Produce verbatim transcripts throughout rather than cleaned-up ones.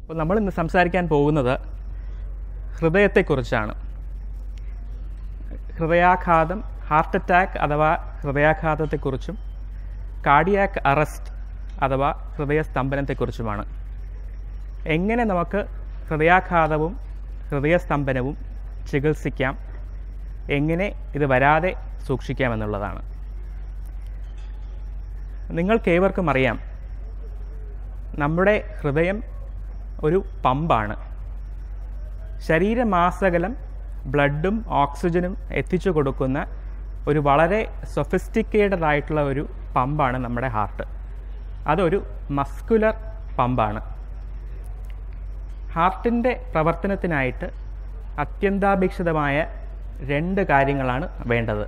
അപ്പോൾ നമ്മൾ ഇന്ന് സംസാരിക്കാൻ പോകുന്നത് ഹൃദയത്തെക്കുറിച്ചാണ്. ഹൃദയാഘാതം, ഹാർട്ട് അറ്റാക്ക് അഥവാ ഹൃദയാഘാതത്തെക്കുറിച്ചും കാർഡിയാക് അറസ്റ്റ് അഥവാ ഹൃദയസ്തംഭനത്തെക്കുറിച്ചുമാണ്. എങ്ങനെ നമുക്ക് ഹൃദയാഘാതവും ഹൃദയസ്തംഭനവും ചികിത്സിക്കാം, എങ്ങനെ ഇത് വരാതെ സൂക്ഷിക്കാമെന്നുള്ളതാണ്. നിങ്ങൾക്കേവർക്കും അറിയാം, നമ്മുടെ ഹൃദയം ഒരു പമ്പാണ്. ശരീരമാസകലം ബ്ലഡും ഓക്സിജനും എത്തിച്ചു കൊടുക്കുന്ന ഒരു വളരെ സൊഫിസ്റ്റിക്കേറ്റഡ് ആയിട്ടുള്ള ഒരു പമ്പാണ് നമ്മുടെ ഹാർട്ട്. അതൊരു മസ്കുലർ പമ്പാണ്. ഹാർട്ടിൻ്റെ പ്രവർത്തനത്തിനായിട്ട് അത്യന്താപേക്ഷിതമായ രണ്ട് കാര്യങ്ങളാണ് വേണ്ടത്.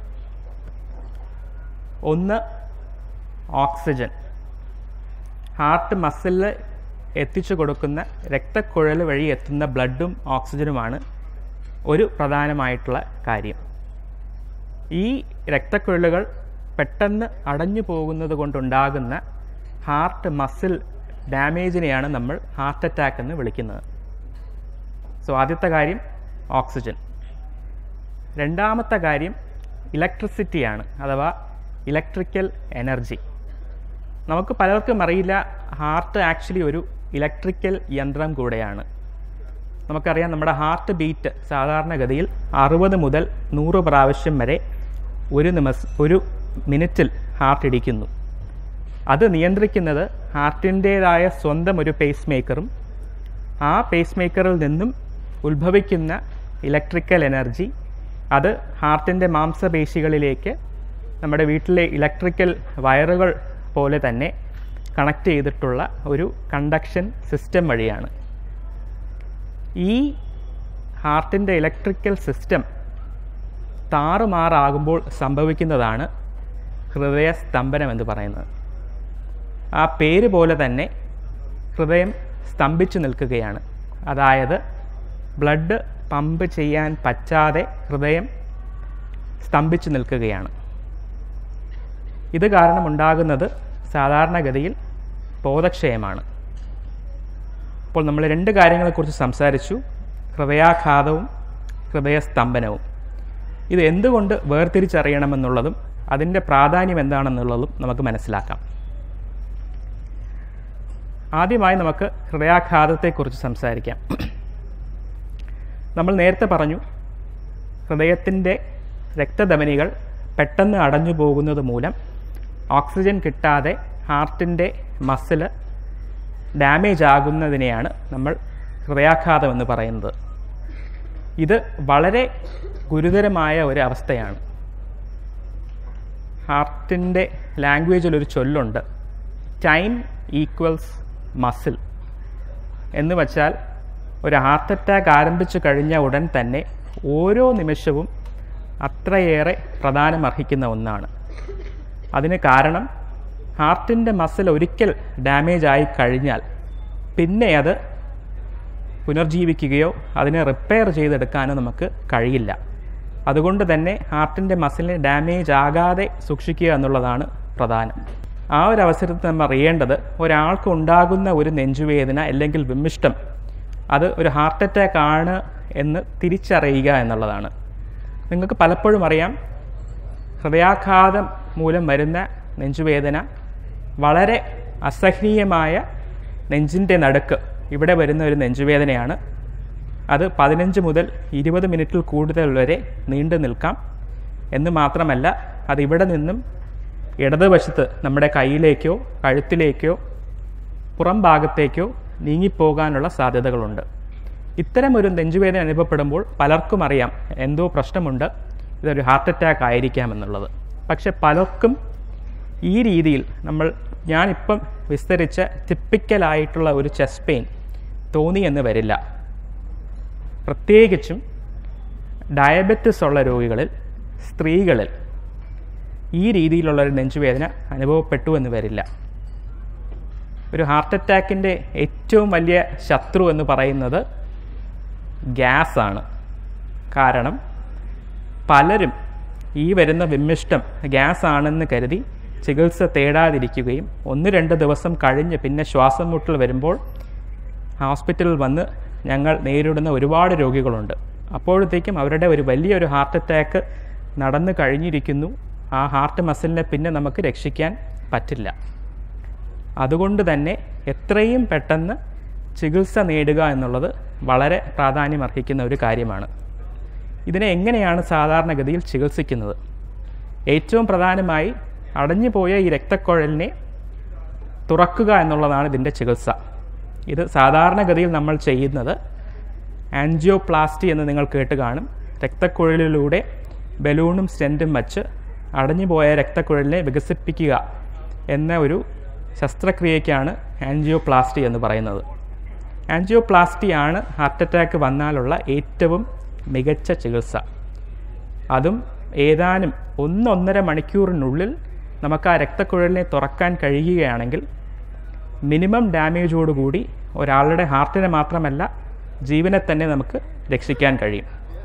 ഒന്ന് ഓക്സിജൻ. ഹാർട്ട് മസിലിൽ എത്തിച്ചു കൊടുക്കുന്ന രക്തക്കുഴൽ വഴി എത്തുന്ന ബ്ലഡും ഓക്സിജനുമാണ് ഒരു പ്രധാനമായിട്ടുള്ള കാര്യം. ഈ രക്തക്കുഴലുകൾ പെട്ടെന്ന് അടഞ്ഞു പോകുന്നത് കൊണ്ടുണ്ടാകുന്ന ഹാർട്ട് മസിൽ ഡാമേജിനെയാണ് നമ്മൾ ഹാർട്ട് അറ്റാക്ക് എന്ന് വിളിക്കുന്നത്. സോ ആദ്യത്തെ കാര്യം ഓക്സിജൻ. രണ്ടാമത്തെ കാര്യം ഇലക്ട്രിസിറ്റിയാണ്, അഥവാ ഇലക്ട്രിക്കൽ എനർജി. നമുക്ക് പലർക്കും അറിയില്ല, ഹാർട്ട് ആക്ച്വലി ഒരു ഇലക്ട്രിക്കൽ യന്ത്രം കൂടെയാണ്. നമുക്കറിയാം, നമ്മുടെ ഹാർട്ട് ബീറ്റ് സാധാരണഗതിയിൽ അറുപത് മുതൽ നൂറ് പ്രാവശ്യം വരെ ഒരു നിമസ് ഒരു മിനിറ്റിൽ ഹാർട്ട് ഇടിക്കുന്നു. അത് നിയന്ത്രിക്കുന്നത് ഹാർട്ടിൻ്റേതായ സ്വന്തം ഒരു പേസ് മേക്കറും ആ പേസ് മേക്കറിൽ നിന്നും ഉത്ഭവിക്കുന്ന ഇലക്ട്രിക്കൽ എനർജി അത് ഹാർട്ടിൻ്റെ മാംസപേശികളിലേക്ക് നമ്മുടെ വീട്ടിലെ ഇലക്ട്രിക്കൽ വയറുകൾ പോലെ തന്നെ കണക്ട് ചെയ്തിട്ടുള്ള ഒരു കണ്ടക്ഷൻ സിസ്റ്റം വഴിയാണ്. ഈ ഹാർട്ടിൻ്റെ ഇലക്ട്രിക്കൽ സിസ്റ്റം താറുമാറാകുമ്പോൾ സംഭവിക്കുന്നതാണ് ഹൃദയസ്തംഭനം എന്ന് പറയുന്നത്. ആ പേര് പോലെ തന്നെ ഹൃദയം സ്തംഭിച്ചു നിൽക്കുകയാണ്. അതായത് ബ്ലഡ് പമ്പ് ചെയ്യാൻ പറ്റാതെ ഹൃദയം സ്തംഭിച്ചു നിൽക്കുകയാണ്. ഇത് കാരണമുണ്ടാകുന്നത് സാധാരണഗതിയിൽ ബോധക്ഷയമാണ്. അപ്പോൾ നമ്മൾ രണ്ട് കാര്യങ്ങളെക്കുറിച്ച് സംസാരിച്ചു, ഹൃദയാഘാതവും ഹൃദയസ്തംഭനവും. ഇത് എന്തുകൊണ്ട് വേർതിരിച്ചറിയണമെന്നുള്ളതും അതിൻ്റെ പ്രാധാന്യം എന്താണെന്നുള്ളതും നമുക്ക് മനസ്സിലാക്കാം. ആദ്യമായി നമുക്ക് ഹൃദയാഘാതത്തെക്കുറിച്ച് സംസാരിക്കാം. നമ്മൾ നേരത്തെ പറഞ്ഞു, ഹൃദയത്തിൻ്റെ രക്തധമനികൾ പെട്ടെന്ന് അടഞ്ഞു പോകുന്നത് മൂലം ഓക്സിജൻ കിട്ടാതെ ഹാർട്ടിൻ്റെ മസിൽ ഡാമേജ് ആകുന്നതിനെയാണ് നമ്മൾ ഹൃദയാഘാതം എന്ന് പറയുന്നത്. ഇത് വളരെ ഗുരുതരമായ ഒരു അവസ്ഥയാണ്. ഹാർട്ടിൻ്റെ ലാംഗ്വേജിലൊരു ചൊല്ലുണ്ട്, ടൈം ഈക്വൽസ് മസിൽ എന്ന് വച്ചാൽ ഒരു ഹാർട്ട് അറ്റാക്ക് ആരംഭിച്ചു കഴിഞ്ഞ ഉടൻ തന്നെ ഓരോ നിമിഷവും അത്രയേറെ പ്രാധാന്യമർഹിക്കുന്ന ഒന്നാണ്. അതിന് കാരണം ഹാർട്ടിൻ്റെ മസിൽ ഒരിക്കൽ ഡാമേജ് ആയി കഴിഞ്ഞാൽ പിന്നെ അത് പുനർജീവിക്കുകയോ അതിനെ റിപ്പയർ ചെയ്തെടുക്കാനോ നമുക്ക് കഴിയില്ല. അതുകൊണ്ട് തന്നെ ഹാർട്ടിൻ്റെ മസിലിനെ ഡാമേജ് ആകാതെ സൂക്ഷിക്കുക എന്നുള്ളതാണ് പ്രധാനം. ആ ഒരു അവസരത്തിൽ നമ്മൾ അറിയേണ്ടത്, ഒരാൾക്ക് ഉണ്ടാകുന്ന ഒരു നെഞ്ചുവേദന അല്ലെങ്കിൽ വിമ്മിഷ്ടം അത് ഒരു ഹാർട്ട് അറ്റാക്ക് ആണ് എന്ന് തിരിച്ചറിയുക എന്നുള്ളതാണ്. നിങ്ങൾക്ക് പലപ്പോഴും അറിയാം, ഹൃദയാഘാതം മൂലം വരുന്ന നെഞ്ചുവേദന വളരെ അസഹനീയമായ നെഞ്ചിൻ്റെ നടുക്ക് ഇവിടെ വരുന്ന ഒരു നെഞ്ചുവേദനയാണ്. അത് പതിനഞ്ച് മുതൽ ഇരുപത് മിനിറ്റിൽ കൂടുതൽ വരെ നീണ്ടു നിൽക്കാം. എന്ന് മാത്രമല്ല, അതിവിടെ നിന്നും ഇടതുവശത്ത് നമ്മുടെ കയ്യിലേക്കോ കഴുത്തിലേക്കോ പുറം ഭാഗത്തേക്കോ നീങ്ങിപ്പോകാനുള്ള സാധ്യതകളുണ്ട്. ഇത്തരം ഒരു നെഞ്ചുവേദന അനുഭവപ്പെടുമ്പോൾ പലർക്കും അറിയാം എന്തോ പ്രശ്നമുണ്ട്, ഇതൊരു ഹാർട്ട് അറ്റാക്ക് ആയിരിക്കാമെന്നുള്ളത്. പക്ഷെ പലർക്കും ഈ രീതിയിൽ നമ്മൾ ഞാനിപ്പം വിസ്തരിച്ച ടിപ്പിക്കലായിട്ടുള്ള ഒരു ചെസ്റ്റ് പെയിൻ തോന്നിയെന്ന് വരില്ല. പ്രത്യേകിച്ചും ഡയബറ്റിസ് ഉള്ള രോഗികളിൽ, സ്ത്രീകളിൽ ഈ രീതിയിലുള്ള ഒരു നെഞ്ചുവേദന അനുഭവപ്പെട്ടു എന്ന് വരില്ല. ഒരു ഹാർട്ട് അറ്റാക്കിൻ്റെ ഏറ്റവും വലിയ ശത്രു എന്ന് പറയുന്നത് ഗ്യാസാണ്. കാരണം പലരും ഈ വരുന്ന വിമ്മിഷ്ടം ഗ്യാസ് ആണെന്ന് കരുതി ചികിത്സ തേടാതിരിക്കുകയും ഒന്ന് രണ്ട് ദിവസം കഴിഞ്ഞ് പിന്നെ ശ്വാസം മുട്ടൽ വരുമ്പോൾ ഹോസ്പിറ്റലിൽ വന്ന് ഞങ്ങൾ നേരിടുന്ന ഒരുപാട് രോഗികളുണ്ട്. അപ്പോഴത്തേക്കും അവരുടെ ഒരു വലിയൊരു ഹാർട്ട് അറ്റാക്ക് നടന്നു കഴിഞ്ഞിരിക്കുന്നു. ആ ഹാർട്ട് മസിലിനെ പിന്നെ നമുക്ക് രക്ഷിക്കാൻ പറ്റില്ല. അതുകൊണ്ട് തന്നെ എത്രയും പെട്ടെന്ന് ചികിത്സ നേടുക എന്നുള്ളത് വളരെ പ്രാധാന്യമർഹിക്കുന്ന ഒരു കാര്യമാണ്. ഇതിനെ എങ്ങനെയാണ് സാധാരണഗതിയിൽ ചികിത്സിക്കുന്നത്? ഏറ്റവും പ്രധാനമായി അടഞ്ഞുപോയ ഈ രക്തക്കുഴലിനെ തുറക്കുക എന്നുള്ളതാണ് ഇതിൻ്റെ ചികിത്സ. ഇത് സാധാരണഗതിയിൽ നമ്മൾ ചെയ്യുന്നത് ആൻജിയോപ്ലാസ്റ്റി എന്ന് നിങ്ങൾ കേട്ട് കാണും. രക്തക്കുഴലിലൂടെ ബലൂണും സ്റ്റെൻറ്റും വച്ച് അടഞ്ഞുപോയ രക്തക്കുഴലിനെ വികസിപ്പിക്കുക എന്ന ഒരു ശസ്ത്രക്രിയയ്ക്കാണ് ആൻജിയോപ്ലാസ്റ്റി എന്ന് പറയുന്നത്. ആൻജിയോപ്ലാസ്റ്റിയാണ് ഹാർട്ട് അറ്റാക്ക് വന്നാലുള്ള ഏറ്റവും മികച്ച ചികിത്സ. അതും ഏതാനും ഒന്നൊന്നര മണിക്കൂറിനുള്ളിൽ നമുക്ക് ആ രക്തക്കുഴലിനെ തുറക്കാൻ കഴിയുകയാണെങ്കിൽ മിനിമം ഡാമേജോടുകൂടി ഒരാളുടെ ഹാർട്ടിനെ മാത്രമല്ല ജീവനെ തന്നെ നമുക്ക് രക്ഷിക്കാൻ കഴിയും.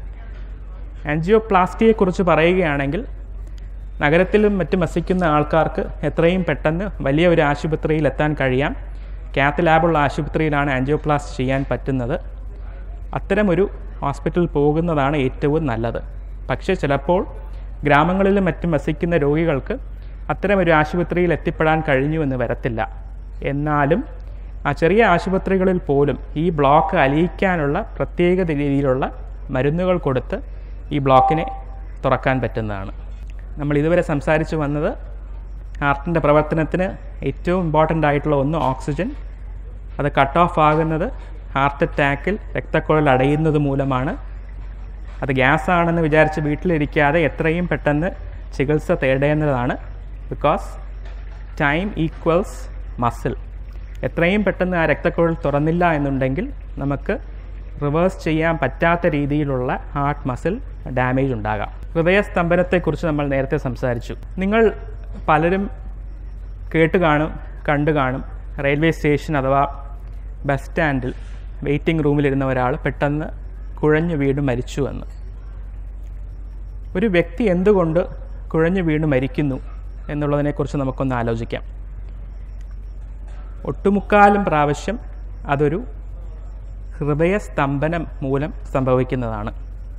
ആൻജിയോപ്ലാസ്റ്റിയെക്കുറിച്ച് പറയുകയാണെങ്കിൽ നഗരത്തിലും മറ്റും വസിക്കുന്ന ആൾക്കാർക്ക് എത്രയും പെട്ടെന്ന് വലിയ ഒരു ആശുപത്രിയിൽ എത്താൻ കഴിയാം. കാത്ത് ലാബുള്ള ആശുപത്രിയിലാണ് ആൻജിയോപ്ലാസ്റ്റി ചെയ്യാൻ പറ്റുന്നത്. അത്തരമൊരു ഹോസ്പിറ്റലിൽ പോകുന്നതാണ് ഏറ്റവും നല്ലത്. പക്ഷേ ചിലപ്പോൾ ഗ്രാമങ്ങളിലും മറ്റും വസിക്കുന്ന രോഗികൾക്ക് അത്തരമൊരു ആശുപത്രിയിൽ എത്തിപ്പെടാൻ കഴിഞ്ഞുവെന്ന് വരത്തില്ല. എന്നാലും ആ ചെറിയ ആശുപത്രികളിൽ പോലും ഈ ബ്ലോക്ക് അലിയിക്കാനുള്ള പ്രത്യേക രീതിയിലുള്ള മരുന്നുകൾ കൊടുത്ത് ഈ ബ്ലോക്കിനെ തുറക്കാൻ പറ്റുന്നതാണ്. നമ്മൾ ഇതുവരെ സംസാരിച്ചു വന്നത് ഹാർട്ടിൻ്റെ പ്രവർത്തനത്തിന് ഏറ്റവും ഇമ്പോർട്ടൻ്റ് ആയിട്ടുള്ള ഒന്ന് ഓക്സിജൻ. അത് കട്ട് ഓഫ് ആകുന്നത് ഹാർട്ട് അറ്റാക്കിൽ രക്തക്കുഴൽ അടയുന്നത് മൂലമാണ്. അത് ഗ്യാസ് ആണെന്ന് വിചാരിച്ച് വീട്ടിലിരിക്കാതെ എത്രയും പെട്ടെന്ന് ചികിത്സ തേടേണ്ടതാണ്. Because time equals muscle. എത്രയും പെട്ടെന്ന് ആ രക്തക്കുഴൽ തുറന്നില്ല എന്നുണ്ടെങ്കിൽ നമുക്ക് റിവേഴ്സ് ചെയ്യാൻ പറ്റാത്ത രീതിയിലുള്ള ഹാർട്ട് മസിൽ ഡാമേജ് ഉണ്ടാകാം. ഹൃദയസ്തംഭനത്തെക്കുറിച്ച് നമ്മൾ നേരത്തെ സംസാരിച്ചു. നിങ്ങൾ പലരും കേട്ട് കാണും, കണ്ടു കാണും. റെയിൽവേ സ്റ്റേഷൻ അഥവാ ബസ് സ്റ്റാൻഡിൽ വെയിറ്റിംഗ് റൂമിലിരുന്ന ഒരാൾ പെട്ടെന്ന് കുഴഞ്ഞു വീണ് മരിച്ചു എന്ന്. ഒരു വ്യക്തി എന്തുകൊണ്ട് കുഴഞ്ഞു വീണ് മരിക്കുന്നു എന്നുള്ളതിനെക്കുറിച്ച് നമുക്കൊന്ന് ആലോചിക്കാം. ഒട്ടുമുക്കാലും പ്രാവശ്യം അതൊരു ഹൃദയസ്തംഭനം മൂലം സംഭവിക്കുന്നതാണ്.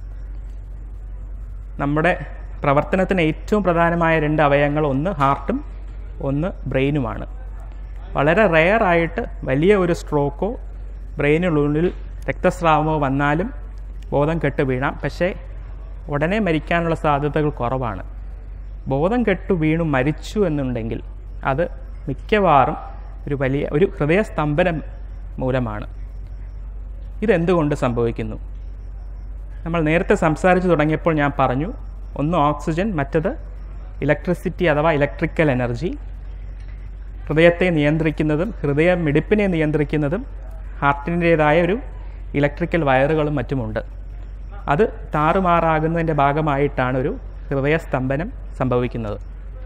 നമ്മുടെ പ്രവർത്തനത്തിന് ഏറ്റവും പ്രധാനമായ രണ്ട് അവയവങ്ങൾ ഒന്ന് ഹാർട്ടും ഒന്ന് ബ്രെയിനുമാണ്. വളരെ റെയറായിട്ട് വലിയ ഒരു സ്ട്രോക്കോ ബ്രെയിനുള്ളിൽ രക്തസ്രാവമോ വന്നാലും ബോധം കെട്ട് വീഴാം. പക്ഷേ ഉടനെ മരിക്കാനുള്ള സാധ്യതകൾ കുറവാണ്. ബോധം കെട്ടു വീണു മരിച്ചു എന്നുണ്ടെങ്കിൽ അത് മിക്കവാറും ഒരു വലിയ ഒരു ഹൃദയസ്തംഭനം മൂലമാണ്. ഇതെന്തുകൊണ്ട് സംഭവിക്കുന്നു? നമ്മൾ നേരത്തെ സംസാരിച്ചു തുടങ്ങിയപ്പോൾ ഞാൻ പറഞ്ഞു, ഒന്ന് ഓക്സിജൻ, മറ്റത് ഇലക്ട്രിസിറ്റി അഥവാ ഇലക്ട്രിക്കൽ എനർജി. ഹൃദയത്തെ നിയന്ത്രിക്കുന്നതും ഹൃദയമിടിപ്പിനെ നിയന്ത്രിക്കുന്നതും ഹാർട്ടിൻ്റേതായ ഒരു ഇലക്ട്രിക്കൽ വയറുകളും മറ്റുമുണ്ട്. അത് താറുമാറാകുന്നതിൻ്റെ ഭാഗമായിട്ടാണ് ഒരു ഹൃദയസ്തംഭനം സംഭവിക്കുന്നത്.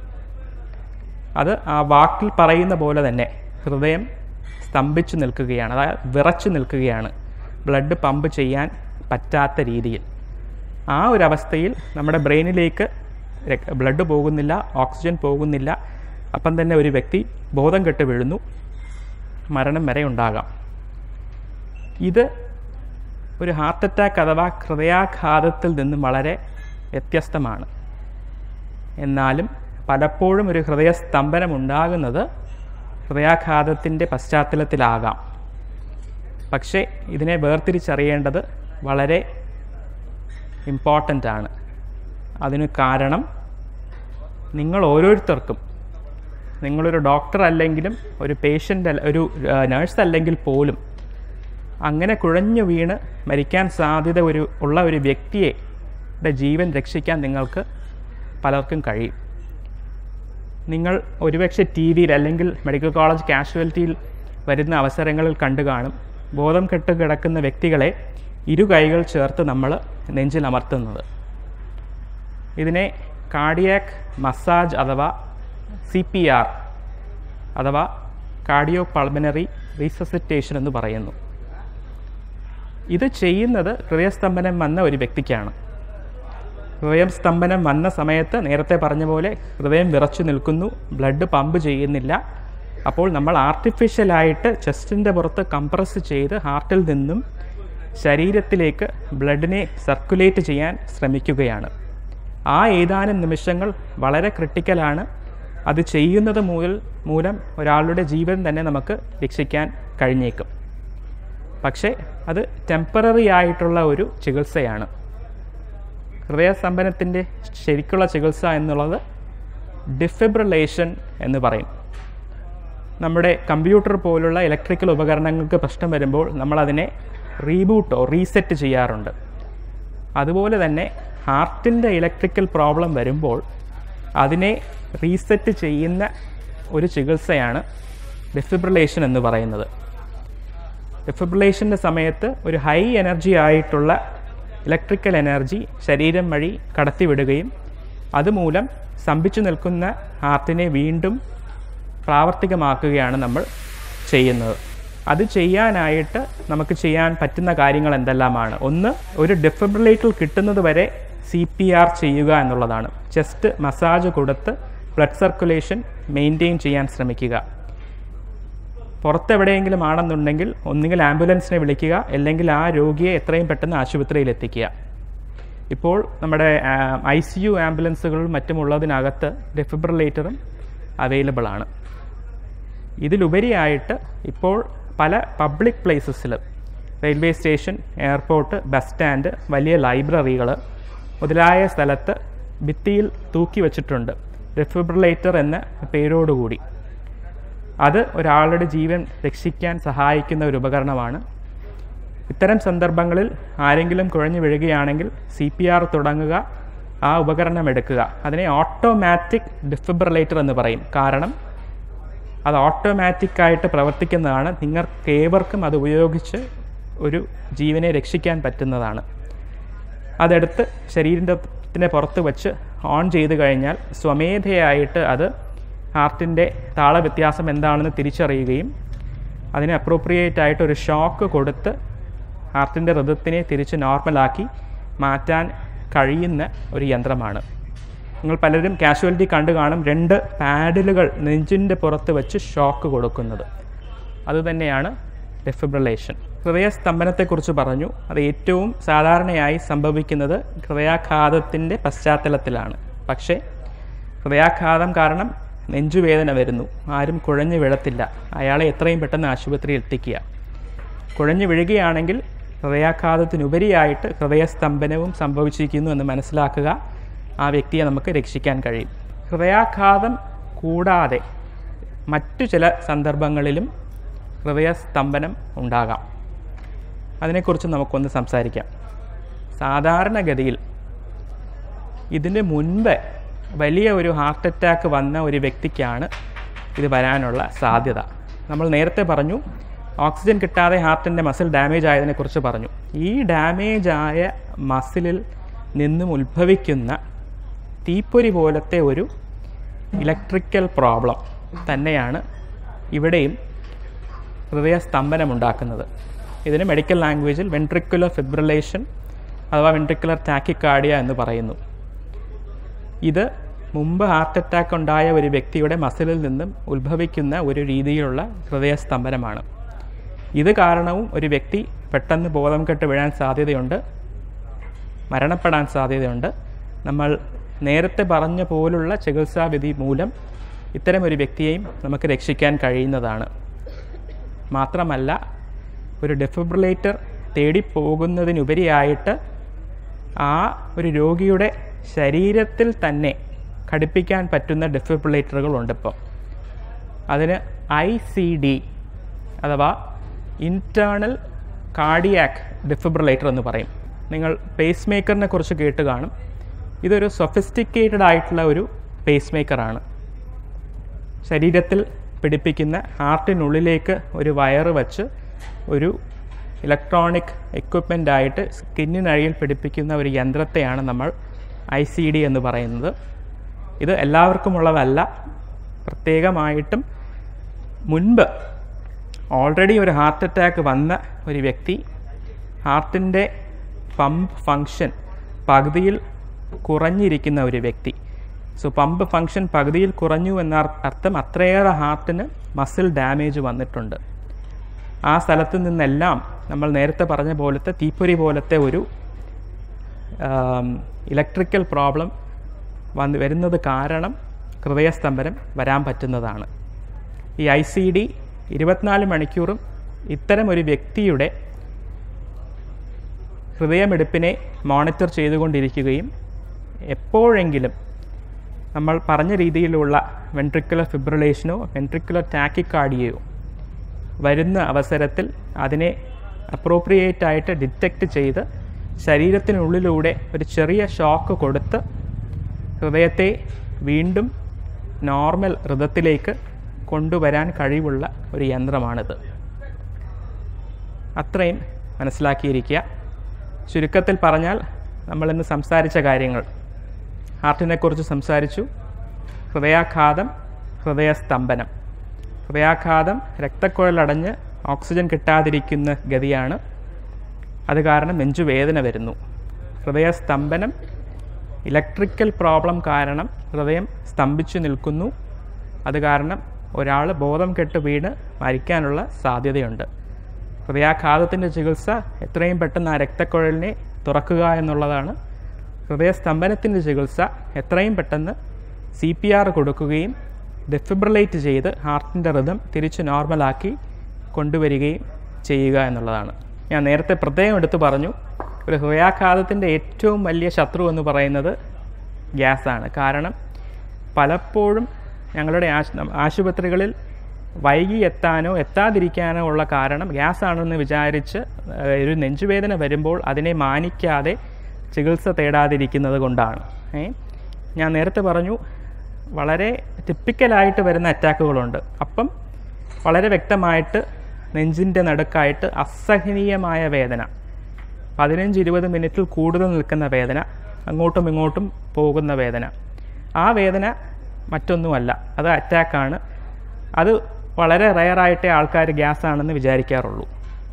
അത് ആ വാക്കിൽ പറയുന്ന പോലെ തന്നെ ഹൃദയം സ്തംഭിച്ചു നിൽക്കുകയാണ്, അതായത് വിറച്ചു നിൽക്കുകയാണ്, ബ്ലഡ് പമ്പ് ചെയ്യാൻ പറ്റാത്ത രീതിയിൽ. ആ ഒരു അവസ്ഥയിൽ നമ്മുടെ ബ്രെയിനിലേക്ക് ബ്ലഡ് പോകുന്നില്ല, ഓക്സിജൻ പോകുന്നില്ല. അപ്പം തന്നെ ഒരു വ്യക്തി ബോധം കെട്ട് വീഴുന്നു, മരണം വരെ ഉണ്ടാകാം. ഇത് ഒരു ഹാർട്ട് അറ്റാക്ക് അഥവാ ഹൃദയാഘാതത്തിൽ നിന്നും വളരെ വ്യത്യസ്തമാണ്. എന്നാലും പലപ്പോഴും ഒരു ഹൃദയസ്തംഭനം ഉണ്ടാകുന്നത് ഹൃദയാഘാതത്തിൻ്റെ പശ്ചാത്തലത്തിലാകാം. പക്ഷേ ഇതിനെ വേർതിരിച്ചറിയേണ്ടത് വളരെ ഇമ്പോർട്ടൻ്റ് ആണ്. അതിന് കാരണം നിങ്ങൾ ഓരോരുത്തർക്കും, നിങ്ങളൊരു ഡോക്ടർ അല്ലെങ്കിലും ഒരു പേഷ്യൻ്റ് ഒരു നേഴ്സ് അല്ലെങ്കിൽ പോലും അങ്ങനെ കുഴഞ്ഞു വീണ് മരിക്കാൻ സാധ്യത ഒരു ഉള്ള ഒരു വ്യക്തിയുടെ ജീവൻ രക്ഷിക്കാൻ നിങ്ങൾക്ക് പലർക്കും കഴിയും. നിങ്ങൾ ഒരുപക്ഷെ ടി വിയിൽ അല്ലെങ്കിൽ മെഡിക്കൽ കോളേജ് കാഷ്വാലിറ്റിയിൽ വരുന്ന അവസരങ്ങളിൽ കണ്ടു കാണും, ബോധം കെട്ട് കിടക്കുന്ന വ്യക്തികളെ ഇരു കൈകൾ ചേർത്ത് നമ്മൾ നെഞ്ചിൽ അമർത്തുന്നത്. ഇതിനെ കാർഡിയാക് മസാജ് അഥവാ സി പി ആർ അഥവാ കാർഡിയോ പൾമനറി റീസസിറ്റേഷൻ എന്ന് പറയുന്നു. ഇത് ചെയ്യുന്നത് ഹൃദയസ്തംഭനം വന്ന ഒരു വ്യക്തിക്കാണ്. ഹൃദയസ്തംഭനം വന്ന സമയത്ത് നേരത്തെ പറഞ്ഞ പോലെ ഹൃദയം വിറച്ചു നിൽക്കുന്നു, ബ്ലഡ് പമ്പ് ചെയ്യുന്നില്ല. അപ്പോൾ നമ്മൾ ആർട്ടിഫിഷ്യലായിട്ട് ചെസ്റ്റിൻ്റെ പുറത്ത് കംപ്രസ് ചെയ്ത് ഹാർട്ടിൽ നിന്നും ശരീരത്തിലേക്ക് ബ്ലഡിനെ സർക്കുലേറ്റ് ചെയ്യാൻ ശ്രമിക്കുകയാണ്. ആ ഏതാനും നിമിഷങ്ങൾ വളരെ ക്രിട്ടിക്കലാണ്. അത് ചെയ്യുന്നത് മൂലം മൂലം ഒരാളുടെ ജീവൻ തന്നെ നമുക്ക് രക്ഷിക്കാൻ കഴിഞ്ഞേക്കും. പക്ഷേ അത് ടെമ്പററി ആയിട്ടുള്ള ഒരു ചികിത്സയാണ്. ഹൃദയസ്തംഭനത്തിൻ്റെ ശരിക്കുള്ള ചികിത്സ എന്നുള്ളത് ഡിഫിബ്രിലേഷൻ എന്ന് പറയും. നമ്മുടെ കമ്പ്യൂട്ടർ പോലുള്ള ഇലക്ട്രിക്കൽ ഉപകരണങ്ങൾക്ക് പ്രശ്നം വരുമ്പോൾ നമ്മളതിനെ റീബൂട്ടോ റീസെറ്റ് ചെയ്യാറുണ്ട്. അതുപോലെ തന്നെ ഹാർട്ടിൻ്റെ ഇലക്ട്രിക്കൽ പ്രോബ്ലം വരുമ്പോൾ അതിനെ റീസെറ്റ് ചെയ്യുന്ന ഒരു ചികിത്സയാണ് ഡിഫിബ്രിലേഷൻ എന്ന് പറയുന്നത്. ഡിഫിബ്രിലേഷൻ്റെ സമയത്ത് ഒരു ഹൈ എനർജി ആയിട്ടുള്ള ഇലക്ട്രിക്കൽ എനർജി ശരീരം വഴി കടത്തിവിടുകയും അതുമൂലം സ്തംഭിച്ചു നിൽക്കുന്ന ഹാർട്ടിനെ വീണ്ടും പ്രാവർത്തികമാക്കുകയാണ് നമ്മൾ ചെയ്യുന്നത്. അത് ചെയ്യാനായിട്ട് നമുക്ക് ചെയ്യാൻ പറ്റുന്ന കാര്യങ്ങൾ എന്തെല്ലാമാണ്? ഒന്ന്, ഒരു ഡിഫിബ്രിലേറ്റർ കിട്ടുന്നത് വരെ സി പി ആർ ചെയ്യുക എന്നുള്ളതാണ്. ചെസ്റ്റ് മസാജ് കൊടുത്ത് ബ്ലഡ് സർക്കുലേഷൻ മെയിൻറ്റെയിൻ ചെയ്യാൻ ശ്രമിക്കുക. പുറത്തെവിടെയെങ്കിലും ആണെന്നുണ്ടെങ്കിൽ ഒന്നുകിൽ ആംബുലൻസിനെ വിളിക്കുക, അല്ലെങ്കിൽ ആ രോഗിയെ എത്രയും പെട്ടെന്ന് ആശുപത്രിയിൽ എത്തിക്കുക. ഇപ്പോൾ നമ്മുടെ ഐ സി യു ആംബുലൻസുകളും മറ്റുമുള്ളതിനകത്ത് ഡിഫിബ്രിലേറ്ററും അവൈലബിൾ ആണ്. ഇതിലുപരിയായിട്ട് ഇപ്പോൾ പല പബ്ലിക് പ്ലേസസിൽ, railway station, airport, bus stand, വലിയ ലൈബ്രറികൾ മുതലായ സ്ഥലത്ത് ഭിത്തിയിൽ തൂക്കി വച്ചിട്ടുണ്ട് ഡിഫിബ്രിലേറ്റർ എന്ന പേരോടുകൂടി. അത് ഒരാളുടെ ജീവൻ രക്ഷിക്കാൻ സഹായിക്കുന്ന ഒരു ഉപകരണമാണ്. ഇത്തരം സന്ദർഭങ്ങളിൽ ആരെങ്കിലും കുഴഞ്ഞു വീഴുകയാണെങ്കിൽ സി പി ആർ തുടങ്ങുക, ആ ഉപകരണം എടുക്കുക. അതിനെ ഓട്ടോമാറ്റിക് ഡിഫിബ്രിലേറ്റർ എന്ന് പറയും. കാരണം അത് ഓട്ടോമാറ്റിക്കായിട്ട് പ്രവർത്തിക്കുന്നതാണ്. നിങ്ങൾക്ക് ഏവർക്കും അത് ഉപയോഗിച്ച് ഒരു ജീവനെ രക്ഷിക്കാൻ പറ്റുന്നതാണ്. അതെടുത്ത് ശരീരത്തിൻ്റെ പുറത്ത് വെച്ച് ഓൺ ചെയ്ത് കഴിഞ്ഞാൽ സ്വമേധയായിട്ട് അത് ഹാർട്ടിൻ്റെ താളവ്യത്യാസം എന്താണെന്ന് തിരിച്ചറിയുകയും അതിന് അപ്രോപ്രിയേറ്റ് ആയിട്ട് ഒരു ഷോക്ക് കൊടുത്ത് ഹാർട്ടിൻ്റെ ഹൃദയത്തിനെ തിരിച്ച് നോർമലാക്കി മാറ്റാൻ കഴിയുന്ന ഒരു യന്ത്രമാണ്. നിങ്ങൾ പലരും കാഷ്വാലിറ്റി കണ്ടു കാണും, രണ്ട് പാഡിലുകൾ നെഞ്ചിൻ്റെ പുറത്ത് വെച്ച് ഷോക്ക് കൊടുക്കുന്നത്. അതുതന്നെയാണ് ഡിഫിബ്രിലേഷൻ. ഹൃദയസ്തംഭനത്തെക്കുറിച്ച് പറഞ്ഞു. അത് ഏറ്റവും സാധാരണയായി സംഭവിക്കുന്നത് ഹൃദയാഘാതത്തിൻ്റെ പശ്ചാത്തലത്തിലാണ്. പക്ഷേ ഹൃദയാഘാതം കാരണം നെഞ്ചുവേദന വരുന്നു, ആരും കുഴഞ്ഞു വീഴത്തില്ല, അയാളെ എത്രയും പെട്ടെന്ന് ആശുപത്രിയിൽ എത്തിക്കുക. കുഴഞ്ഞു വീഴുകയാണെങ്കിൽ ഹൃദയാഘാതത്തിനുപരിയായിട്ട് ഹൃദയസ്തംഭനവും സംഭവിച്ചിരിക്കുന്നു എന്ന് മനസ്സിലാക്കുക. ആ വ്യക്തിയെ നമുക്ക് രക്ഷിക്കാൻ കഴിയും. ഹൃദയാഘാതം കൂടാതെ മറ്റു ചില സന്ദർഭങ്ങളിലും ഹൃദയസ്തംഭനം ഉണ്ടാകാം. അതിനെക്കുറിച്ച് നമുക്കൊന്ന് സംസാരിക്കാം. സാധാരണഗതിയിൽ ഇതിന് മുൻപ് വലിയ ഒരു ഹാർട്ട് അറ്റാക്ക് വന്ന ഒരു വ്യക്തിക്കാണ് ഇത് വരാനുള്ള സാധ്യത. നമ്മൾ നേരത്തെ പറഞ്ഞു ഓക്സിജൻ കിട്ടാതെ ഹാർട്ടിൻ്റെ മസിൽ ഡാമേജ് ആയതിനെക്കുറിച്ച് പറഞ്ഞു. ഈ ഡാമേജ് ആയ മസിലിൽ നിന്നും ഉത്ഭവിക്കുന്ന തീപ്പൊരി പോലത്തെ ഒരു ഇലക്ട്രിക്കൽ പ്രോബ്ലം തന്നെയാണ് ഇവിടെയും ഹൃദയസ്തംഭനമുണ്ടാക്കുന്നത്. ഇതിന് മെഡിക്കൽ ലാംഗ്വേജിൽ വെൻട്രിക്കുലർ ഫിബ്രിലേഷൻ അഥവാ വെൻട്രിക്കുലർ ടാക്കിക്കാർഡിയ എന്ന് പറയുന്നു. ഇത് മുമ്പ് ഹാർട്ട് അറ്റാക്ക് ഉണ്ടായ ഒരു വ്യക്തിയുടെ മസിലിൽ നിന്നും ഉത്ഭവിക്കുന്ന ഒരു രീതിയിലുള്ള ഹൃദയസ്തംഭനമാണ്. ഇത് കാരണവും ഒരു വ്യക്തി പെട്ടെന്ന് ബോധം കെട്ട് വീഴാൻ സാധ്യതയുണ്ട്, മരണപ്പെടാൻ സാധ്യതയുണ്ട്. നമ്മൾ നേരത്തെ പറഞ്ഞ പോലുള്ള ചികിത്സാവിധി മൂലം ഇത്തരം ഒരു വ്യക്തിയെയും നമുക്ക് രക്ഷിക്കാൻ കഴിയുന്നതാണ്. മാത്രമല്ല, ഒരു ഡിഫിബ്രിലേറ്റർ തേടിപ്പോകുന്നതിനുപരിയായിട്ട് ആ ഒരു രോഗിയുടെ ശരീരത്തിൽ തന്നെ ഘടിപ്പിക്കാൻ പറ്റുന്ന ഡിഫിബ്രിലേറ്ററുകളുണ്ട് ഇപ്പോൾ. അതിന് ഐ സി ഡി അഥവാ ഇൻറ്റേർണൽ കാർഡിയാക് ഡിഫിബ്രിലേറ്റർ എന്ന് പറയും. നിങ്ങൾ പേസ് മേക്കറിനെ കുറിച്ച് കേട്ട് കാണും. ഇതൊരു സൊഫിസ്റ്റിക്കേറ്റഡ് ആയിട്ടുള്ള ഒരു പേസ് മേക്കറാണ്. ശരീരത്തിൽ പിടിപ്പിക്കുന്ന ഹാർട്ടിനുള്ളിലേക്ക് ഒരു വയറ് വച്ച് ഒരു ഇലക്ട്രോണിക് എക്വിപ്മെൻ്റ് ആയിട്ട് സ്കിന്നിനടിയിൽ പിടിപ്പിക്കുന്ന ഒരു യന്ത്രത്തെയാണ് നമ്മൾ ഐ സി ഡി എന്ന് പറയുന്നത്. ഇത് എല്ലാവർക്കുമുള്ളതല്ല. പ്രത്യേകമായിട്ടും മുൻപ് ഓൾറെഡി ഒരു ഹാർട്ട് അറ്റാക്ക് വന്ന ഒരു വ്യക്തി, ഹാർട്ടിൻ്റെ പമ്പ് ഫങ്ഷൻ പകുതിയിൽ കുറഞ്ഞിരിക്കുന്ന ഒരു വ്യക്തി, സോ പമ്പ് ഫങ്ഷൻ പകുതിയിൽ കുറഞ്ഞു എന്ന അർത്ഥം അത്രയേറെ ഹാർട്ടിന് മസിൽ ഡാമേജ് വന്നിട്ടുണ്ട്. ആ സ്ഥലത്ത് നിന്നെല്ലാം നമ്മൾ നേരത്തെ പറഞ്ഞ പോലത്തെ തീപ്പൊരി പോലത്തെ ഒരു ഇലക്ട്രിക്കൽ പ്രോബ്ലം വന്ന് വരുന്നത് കാരണം ഹൃദയസ്തംഭനം വരാൻ പറ്റുന്നതാണ്. ഈ ഐ സി ഡി ഇരുപത്തിനാല് മണിക്കൂറും ഇത്തരം ഒരു വ്യക്തിയുടെ ഹൃദയമിടിപ്പിനെ മോണിറ്റർ ചെയ്തുകൊണ്ടിരിക്കുകയും എപ്പോഴെങ്കിലും നമ്മൾ പറഞ്ഞ രീതിയിലുള്ള വെൻട്രിക്കുലർ ഫിബ്രിലേഷനോ വെൻട്രിക്കുലർ ടാക്കിക്കാർഡിയയോ വരുന്ന അവസരത്തിൽ അതിനെ അപ്രോപ്രിയേറ്റ് ആയിട്ട് ഡിറ്റക്റ്റ് ചെയ്ത് ശരീരത്തിനുള്ളിലൂടെ ഒരു ചെറിയ ഷോക്ക് കൊടുത്ത് ഹൃദയത്തെ വീണ്ടും നോർമൽ ഋതത്തിലേക്ക് കൊണ്ടുവരാൻ കഴിവുള്ള ഒരു യന്ത്രമാണിത്. അത്രയും മനസ്സിലാക്കിയിരിക്കുക. ചുരുക്കത്തിൽ പറഞ്ഞാൽ നമ്മളിന്ന് സംസാരിച്ച കാര്യങ്ങൾ, ഹാർട്ടിനെക്കുറിച്ച് സംസാരിച്ചു, ഹൃദയാഘാതം, ഹൃദയസ്തംഭനം. ഹൃദയാഘാതം രക്തക്കുഴലടഞ്ഞ് ഓക്സിജൻ കിട്ടാതിരിക്കുന്ന ഗതിയാണ്, അത് കാരണം നെഞ്ചുവേദന വരുന്നു. ഹൃദയസ്തംഭനം ഇലക്ട്രിക്കൽ പ്രോബ്ലം കാരണം ഹൃദയം സ്തംഭിച്ചു നിൽക്കുന്നു, അത് കാരണം ഒരാൾ ബോധം കെട്ട് വീണ് മരിക്കാനുള്ള സാധ്യതയുണ്ട്. ഹൃദയാഘാതത്തിൻ്റെ ചികിത്സ എത്രയും പെട്ടെന്ന് ആ രക്തക്കുഴലിനെ തുറക്കുക എന്നുള്ളതാണ്. ഹൃദയസ്തംഭനത്തിൻ്റെ ചികിത്സ എത്രയും പെട്ടെന്ന് സി പി ആർ കൊടുക്കുകയും ഡെഫിബ്രിലേറ്റ് ചെയ്ത് ഹാർട്ടിൻ്റെ റിതം തിരിച്ച് നോർമലാക്കി കൊണ്ടുവരികയും ചെയ്യുക എന്നുള്ളതാണ്. ഞാൻ നേരത്തെ പ്രത്യേകം എടുത്തു പറഞ്ഞു, ഒരു ഹൃദയാഘാതത്തിൻ്റെ ഏറ്റവും വലിയ ശത്രു എന്ന് പറയുന്നത് ഗ്യാസാണ്. കാരണം പലപ്പോഴും ഞങ്ങളുടെ ആശുപത്രികളിൽ വൈകി എത്താനോ എത്താതിരിക്കാനോ ഉള്ള കാരണം ഗ്യാസാണെന്ന് വിചാരിച്ച് ഒരു നെഞ്ചുവേദന വരുമ്പോൾ അതിനെ മാനിക്കാതെ ചികിത്സ തേടാതിരിക്കുന്നത് കൊണ്ടാണ്. ഞാൻ നേരത്തെ പറഞ്ഞു, വളരെ ടിപ്പിക്കലായിട്ട് വരുന്ന അറ്റാക്കുകളുണ്ട്. അപ്പം വളരെ വ്യക്തമായിട്ട് നെഞ്ചിൻ്റെ നടുക്കായിട്ട് അസഹനീയമായ വേദന, പതിനഞ്ച് ഇരുപത് മിനിറ്റിൽ കൂടുതൽ നിൽക്കുന്ന വേദന, അങ്ങോട്ടും ഇങ്ങോട്ടും പോകുന്ന വേദന. ആ വേദന മറ്റൊന്നുമല്ല, അത് അറ്റാക്കാണ്. അത് വളരെ റെയറായിട്ടേ ആൾക്കാർ ഗ്യാസാണെന്ന് വിചാരിക്കാറുള്ളൂ.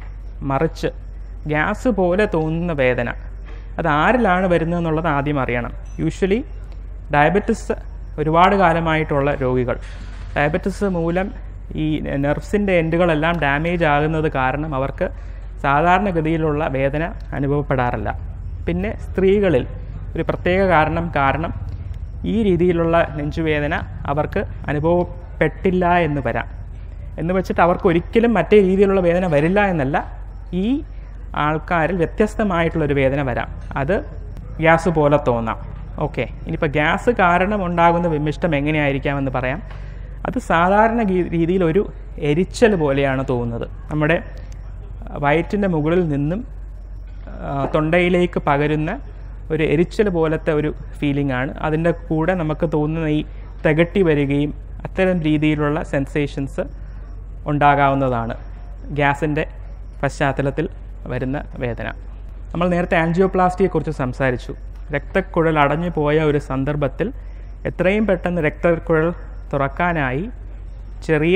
മറിച്ച് ഗ്യാസ് പോലെ തോന്നുന്ന വേദന അത് ആരിലാണ് വരുന്നതെന്നുള്ളത് ആദ്യം അറിയണം. യൂഷ്വലി ഡയബറ്റിസ് ഒരുപാട് കാലമായിട്ടുള്ള രോഗികൾ, ഡയബറ്റിസ് മൂലം ഈ നെർവ്സിൻ്റെ എൻഡുകളെല്ലാം ഡാമേജ് ആകുന്നത് കാരണം അവർക്ക് സാധാരണഗതിയിലുള്ള വേദന അനുഭവപ്പെടാറില്ല. പിന്നെ സ്ത്രീകളിൽ ഒരു പ്രത്യേക കാരണം കാരണം ഈ രീതിയിലുള്ള നെഞ്ചുവേദന അവർക്ക് അനുഭവപ്പെട്ടില്ല എന്ന് വരാം. എന്ന് വെച്ചിട്ട് അവർക്ക് ഒരിക്കലും മറ്റേ രീതിയിലുള്ള വേദന വരില്ല എന്നല്ല, ഈ ആൾക്കാരിൽ വ്യത്യസ്തമായിട്ടുള്ളൊരു വേദന വരാം. അത് ഗ്യാസ് പോലെ തോന്നാം. ഓക്കെ, ഇനിയിപ്പോൾ ഗ്യാസ് കാരണം ഉണ്ടാകുന്ന വിമിഷ്ടം എങ്ങനെയായിരിക്കാമെന്ന് പറയാം. അത് സാധാരണ രീതിയിൽ ഒരു എരിച്ചൽ പോലെയാണ് തോന്നുന്നത്. നമ്മുടെ വയറ്റിൻ്റെ മുകളിൽ നിന്നും തൊണ്ടയിലേക്ക് പകരുന്ന ഒരു എരിച്ചൽ പോലത്തെ ഒരു ഫീലിംഗ് ആണ്. അതിൻ്റെ കൂടെ നമുക്ക് തോന്നുന്ന ഈ തികട്ടി വരികയും അത്തരം രീതിയിലുള്ള സെൻസേഷൻസ് ഉണ്ടാകാവുന്നതാണ് ഗ്യാസിൻ്റെ പശ്ചാത്തലത്തിൽ വരുന്ന വേദന. നമ്മൾ നേരത്തെ ആൻജിയോപ്ലാസ്റ്റിയെക്കുറിച്ച് സംസാരിച്ചു. രക്തക്കുഴൽ അടഞ്ഞു പോയ ഒരു സന്ദർഭത്തിൽ എത്രയും പെട്ടെന്ന് രക്തക്കുഴൽ തുറക്കാനായി ചെറിയ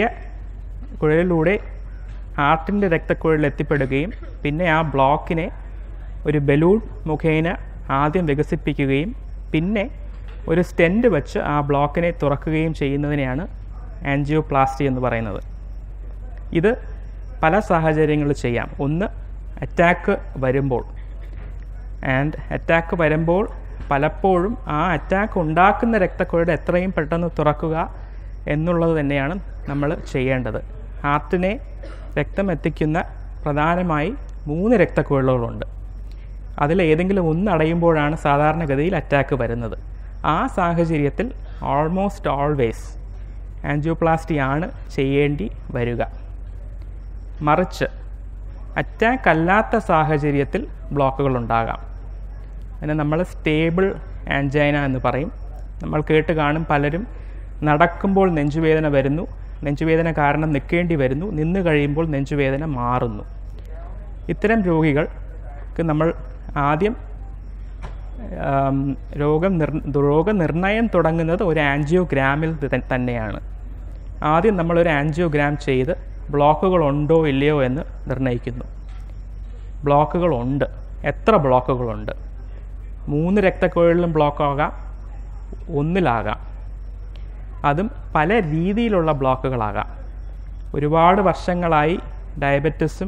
കുഴലിലൂടെ ഹാർട്ടിൻ്റെ രക്തക്കുഴലിൽ എത്തിപ്പെടുകയും പിന്നെ ആ ബ്ലോക്കിനെ ഒരു ബലൂൺ മുഖേന ആദ്യം വികസിപ്പിക്കുകയും പിന്നെ ഒരു സ്റ്റെൻറ്റ് വെച്ച് ആ ബ്ലോക്കിനെ തുറക്കുകയും ചെയ്യുന്നതിനെയാണ് ആൻജിയോപ്ലാസ്റ്റി എന്ന് പറയുന്നത്. ഇത് പല സാഹചര്യങ്ങളിൽ ചെയ്യാം. ഒന്ന്, അറ്റാക്ക് വരുമ്പോൾ. ആൻഡ് അറ്റാക്ക് വരുമ്പോൾ പലപ്പോഴും ആ അറ്റാക്ക് ഉണ്ടാക്കുന്ന രക്തക്കുഴൽ എത്രയും പെട്ടെന്ന് തുറക്കുക എന്നുള്ളത് തന്നെയാണ് നമ്മൾ ചെയ്യേണ്ടത്. ഹാർട്ടിനെ രക്തം എത്തിക്കുന്ന പ്രധാനമായി മൂന്ന് രക്തക്കുഴലുകളുണ്ട്. അതിൽ ഏതെങ്കിലും ഒന്ന് അടയുമ്പോഴാണ് സാധാരണഗതിയിൽ അറ്റാക്ക് വരുന്നത്. ആ സാഹചര്യത്തിൽ ഓൾമോസ്റ്റ് ഓൾവേസ് ആൻജിയോപ്ലാസ്റ്റി ആണ് ചെയ്യേണ്ടി വരിക. മറിച്ച് അറ്റാക്ക് അല്ലാത്ത സാഹചര്യത്തിൽ ബ്ലോക്കുകൾ ഉണ്ടാകാം. അതിനെ നമ്മൾ സ്റ്റേബിൾ ആൻജൈന എന്ന് പറയും. നമ്മൾ കേട്ട് കാണും, പലരും നടക്കുമ്പോൾ നെഞ്ചുവേദന വരുന്നു, നെഞ്ചുവേദന കാരണം നിൽക്കേണ്ടി വരുന്നു, നിന്ന് കഴിയുമ്പോൾ നെഞ്ചുവേദന മാറുന്നു. ഇത്തരം രോഗികൾക്ക് നമ്മൾ ആദ്യം രോഗം നിർ രോഗനിർണയം തുടങ്ങുന്നത് ഒരു ആൻജിയോഗ്രാമിൽ തന്നെയാണ്. ആദ്യം നമ്മളൊരു ആൻജിയോഗ്രാം ചെയ്ത് ബ്ലോക്കുകൾ ഉണ്ടോ ഇല്ലയോ എന്ന് നിർണ്ണയിക്കുന്നു. ബ്ലോക്കുകളുണ്ട്. എത്ര ബ്ലോക്കുകളുണ്ട്? മൂന്ന് രക്തക്കുഴലിലും ബ്ലോക്ക് ആകാം, ഒന്നിലാകാം. അതും പല രീതിയിലുള്ള ബ്ലോക്കുകളാകാം. ഒരുപാട് വർഷങ്ങളായി ഡയബറ്റിസും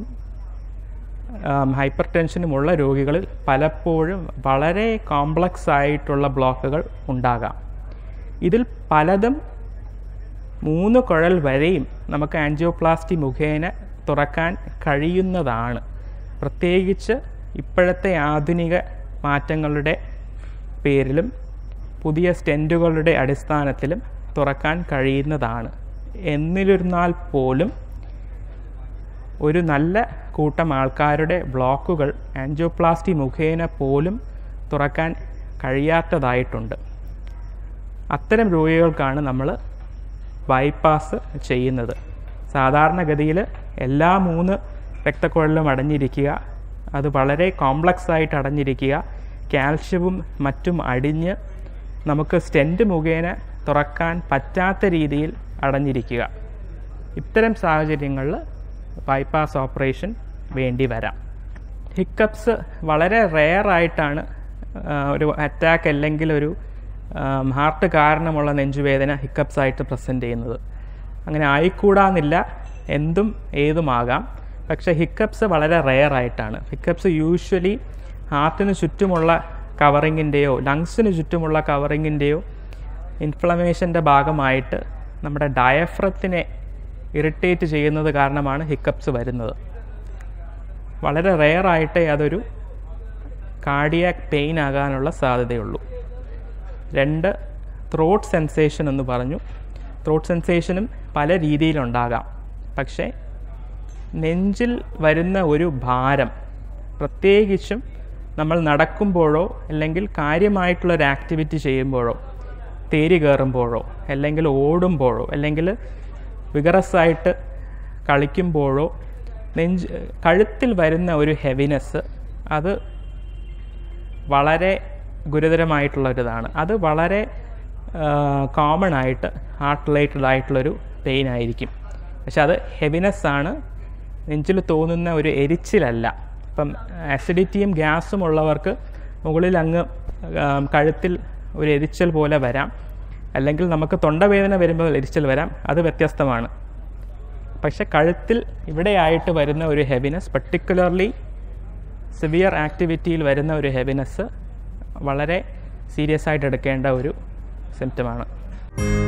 ഹൈപ്പർ ടെൻഷനുമുള്ള രോഗികളിൽ പലപ്പോഴും വളരെ കോംപ്ലക്സ് ആയിട്ടുള്ള ബ്ലോക്കുകൾ ഉണ്ടാകാം. ഇതിൽ പലതും മൂന്ന് കുഴൽ വരെയും നമുക്ക് ആൻജിയോപ്ലാസ്റ്റി മുഖേന തുറക്കാൻ കഴിയുന്നതാണ്. പ്രത്യേകിച്ച് ഇപ്പോഴത്തെ ആധുനിക മാറ്റങ്ങളുടെ പേരിലും പുതിയ സ്റ്റെൻറ്റുകളുടെ അടിസ്ഥാനത്തിലും തുറക്കാൻ കഴിയുന്നതാണ്. എന്നിരുന്നാൽ പോലും ഒരു നല്ല കൂട്ടം ആൾക്കാരുടെ ബ്ലോക്കുകൾ ആൻജിയോപ്ലാസ്റ്റി മുഖേന പോലും തുറക്കാൻ കഴിയാത്തതായിട്ടുണ്ട്. അത്തരം രോഗികൾക്കാണ് നമ്മൾ ബൈപ്പാസ് ചെയ്യുന്നത്. സാധാരണഗതിയിൽ എല്ലാ മൂന്ന് രക്തക്കുഴലിലും അടഞ്ഞിരിക്കുക, അത് വളരെ കോംപ്ലക്സ് ആയിട്ട് അടഞ്ഞിരിക്കുക, കാൽഷ്യവും മറ്റും അടിഞ്ഞ് നമുക്ക് സ്റ്റെൻറ്റ് മുഖേന തുറക്കാൻ പറ്റാത്ത രീതിയിൽ അടഞ്ഞിരിക്കുക. ഇത്തരം സാഹചര്യങ്ങളിൽ ബൈപ്പാസ് ഓപ്പറേഷൻ വേണ്ടി വരാം. ഹിക്കപ്സ് വളരെ റെയറായിട്ടാണ് ഒരു അറ്റാക്ക് അല്ലെങ്കിൽ ഒരു ഹാർട്ട് കാരണമുള്ള നെഞ്ചുവേദന ഹിക്കപ്സ് ആയിട്ട് പ്രസൻറ്റ് ചെയ്യുന്നത്. അങ്ങനെ ആയിക്കൂടാന്നില്ല, എന്തും ഏതുമാകാം. പക്ഷേ ഹിക്കപ്സ് വളരെ റെയറായിട്ടാണ്. ഹിക്കപ്സ് യൂഷ്വലി ഹാർട്ടിന് ചുറ്റുമുള്ള കവറിങ്ങിൻ്റെയോ ലങ്സിന് ചുറ്റുമുള്ള കവറിങ്ങിൻ്റെയോ ഇൻഫ്ലമേഷൻ്റെ ഭാഗമായിട്ട് നമ്മുടെ ഡയഫ്രത്തിനെ ഇറിറ്റേറ്റ് ചെയ്യുന്നത് കാരണമാണ് ഹിക്കപ്സ് വരുന്നത്. വളരെ റെയറായിട്ടേ അതൊരു കാർഡിയാക് പെയിൻ ആകാനുള്ള സാധ്യതയുള്ളൂ. രണ്ട്, ത്രോട്ട് സെൻസേഷൻ എന്ന് പറഞ്ഞു. ത്രോട്ട് സെൻസേഷനും പല രീതിയിലുണ്ടാകാം. പക്ഷേ നെഞ്ചിൽ വരുന്ന ഒരു ഭാരം, പ്രത്യേകിച്ചും നമ്മൾ നടക്കുമ്പോഴോ അല്ലെങ്കിൽ കാര്യമായിട്ടുള്ളൊരു ആക്ടിവിറ്റി ചെയ്യുമ്പോഴോ, തേരി കയറുമ്പോഴോ അല്ലെങ്കിൽ ഓടുമ്പോഴോ അല്ലെങ്കിൽ വിഗറസായിട്ട് കളിക്കുമ്പോഴോ നെഞ്ച് കഴുത്തിൽ വരുന്ന ഒരു ഹെവിനെസ്, അത് വളരെ ഗുരുതരമായിട്ടുള്ളൊരിതാണ്. അത് വളരെ കോമൺ ആയിട്ട് ഹാർട്ട് റിലേറ്റഡ് ആയിട്ടുള്ളൊരു പെയിൻ ആയിരിക്കും. പക്ഷെ അത് ഹെവിനെസ്സാണ്, നെഞ്ചിൽ തോന്നുന്ന ഒരു എരിച്ചിലല്ല. ഇപ്പം ആസിഡിറ്റിയും ഗ്യാസും ഉള്ളവർക്ക് മുകളിൽ അങ്ങ് കഴുത്തിൽ ഒരു എരിച്ചൽ പോലെ വരാം, അല്ലെങ്കിൽ നമുക്ക് തൊണ്ടവേദന വരുമ്പോൾ എരിച്ചൽ വരാം, അത് വ്യത്യസ്തമാണ്. പക്ഷെ കഴുത്തിൽ ഇവിടെയായിട്ട് വരുന്ന ഒരു ഹെവിനെസ്, പർട്ടിക്കുലർലി സിവിയർ ആക്ടിവിറ്റിയിൽ വരുന്ന ഒരു ഹെവിനെസ് വളരെ സീരിയസ് ആയിട്ട് എടുക്കേണ്ട ഒരു സിംറ്റമാണ്.